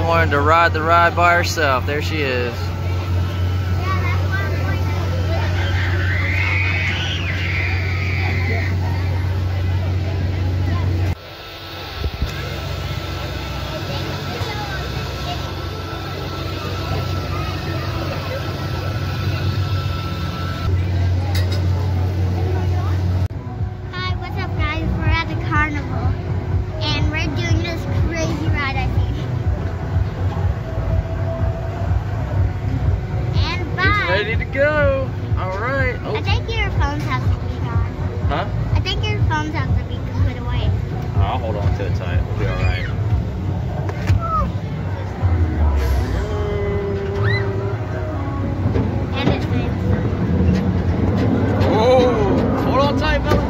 Bella wanted to ride the ride by herself. There she is. Hi, what's up guys? We're at the carnival and we're doing this crazy ride, I think. And bye. It's ready to go. All right. Oh. I think your phones have to be gone. Huh? I think your phones have to be put away. I'll hold on to it tight. We'll be all right. And it's good. Oh, hold on tight, Bella.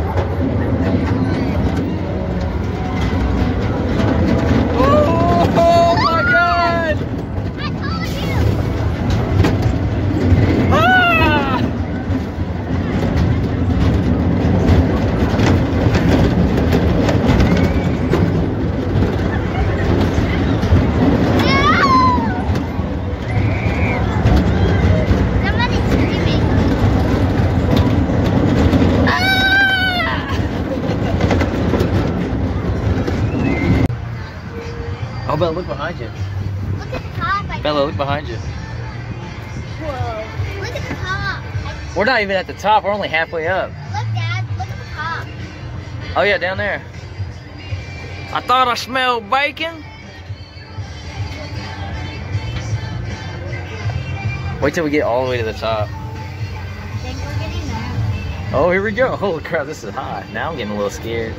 Oh my God! I told you! Ah! Somebody's screaming. Oh, Bella, look behind you. Look at the top. Bella, look behind you. Whoa. Look at the top. We're not even at the top. We're only halfway up. Look, Dad. Look at the top. Oh yeah, down there. I thought I smelled bacon. Wait till we get all the way to the top. I think we're getting there. Oh, here we go. Holy crap, this is high. Now I'm getting a little scared.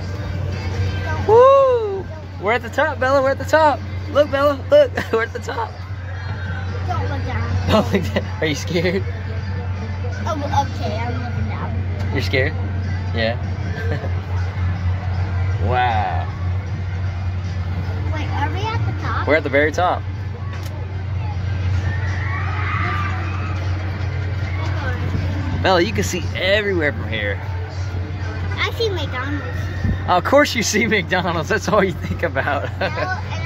Woo! We're at the top, Bella. We're at the top. Look, Bella. Look, we're at the top. Don't look down. Don't look down. Are you scared? Oh, okay. I'm looking down. You're scared? Yeah. Wow. Wait, are we at the top? We're at the very top. Bella, you can see everywhere from here. I see McDonald's. Of course you see McDonald's. That's all you think about. Well,